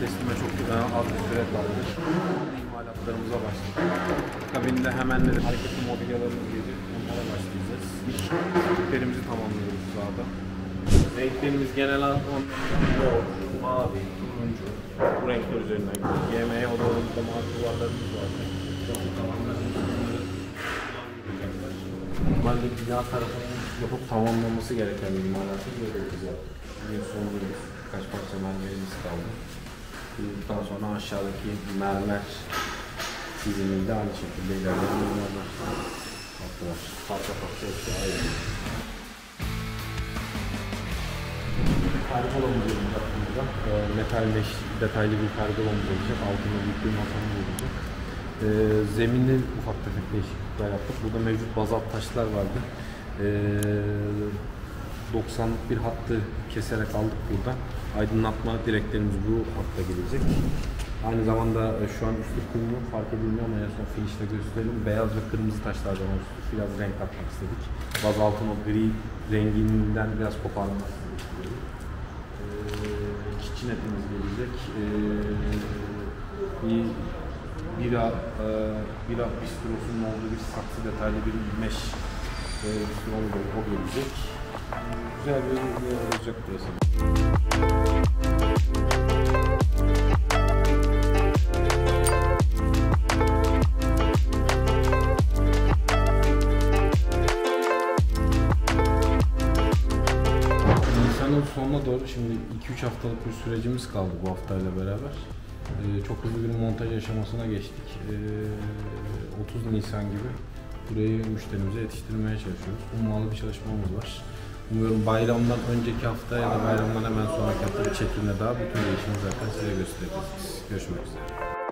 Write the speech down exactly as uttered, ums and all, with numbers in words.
teslime çok az bir süre kaldı. İmalatlarımıza başladık. Akabinde hemen de hareketli mobilyalarımız gelecek. Onlara başlayacağız. Renklerimizi tamamlıyoruz sahada. Renklerimiz genel olarak mor, mavi, turuncu. Bu renkler üzerinden gidiyor. G M E odalarımızda mavi duvarlarımız var. Normalde bina tarafının yapıp tamamlanması gereken bir imalatı görüyoruz yaptık. Bir sonunda birkaç parça mermerimiz kaldı. Bundan sonra aşağıdaki mermer çiziminde aynı şekilde ilerleyen mermer hattı var. Parça parça hepsi ayrı. Pergolamız olacak burada. E, metal meş detaylı bir pergolamız olacak. Altında büyük bir masamız olacak. E, zemini ufak tefek değişiklikler yaptık. Burada mevcut bazalt taşlar vardı. E, doksanlık bir hattı keserek aldık burada. Aydınlatma direklerimiz bu hatta gelecek. Aynı zamanda şu an üstü kurumu fark edilmiyor ama en son finişte gösterelim. Beyaz ve kırmızı taşlardan oluştu. Biraz renk katmak istedik. Bazaltın o gri renginden biraz koparmak istedik. Ee, kitchen etimiz gelecek. Ee, bir bira, e, bira bistrosunun olduğu bir saksı detaylı bir mesh e, o gelecek. Güzel bir yer olacak burası. Nisan'ın sonuna doğru şimdi iki üç haftalık bir sürecimiz kaldı bu haftayla beraber. Ee, çok hızlı bir montaj aşamasına geçtik. Ee, otuz Nisan gibi burayı müşterimize yetiştirmeye çalışıyoruz. Ummalı bir çalışmamız var. Umuyorum bayramdan önceki hafta ya da bayramdan hemen sonraki hafta bir çekimle daha bütün değişimi zaten size göstereceğiz. Görüşmek üzere.